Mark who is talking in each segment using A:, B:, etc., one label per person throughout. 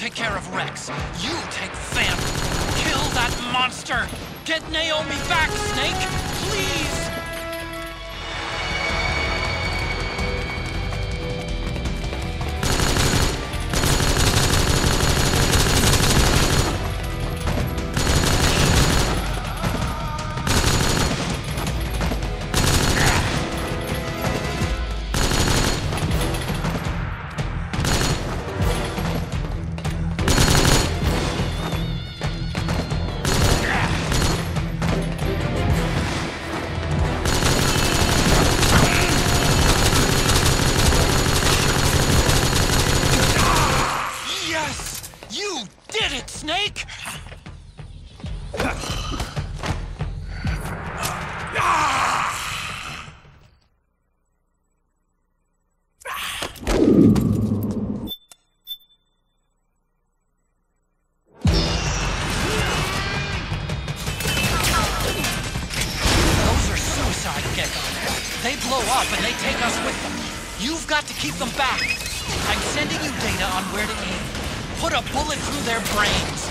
A: take care of Rex. You take Phantom. Kill that monster! Get Naomi back, Snake! Please! You did it, Snake! Those are suicide geckos. They blow up and they take us with them. You've got to keep them back. I'm sending you data on where to aim. Put a bullet through their brains.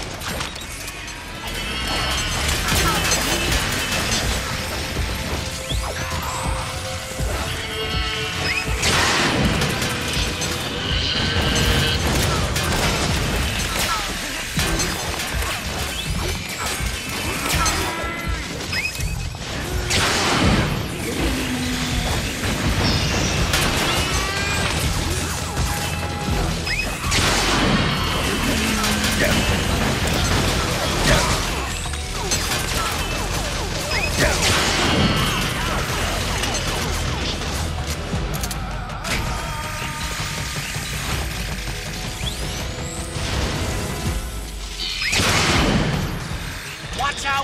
A: Watch out!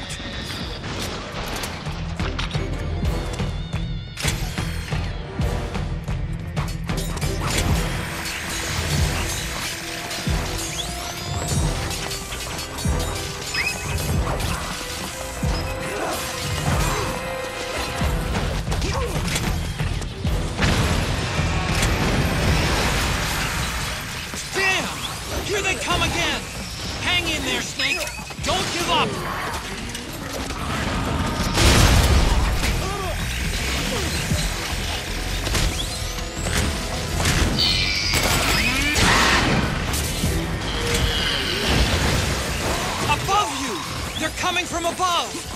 A: Damn! Here they come again! Hang in there, Snake! Don't give up! Above you! They're coming from above!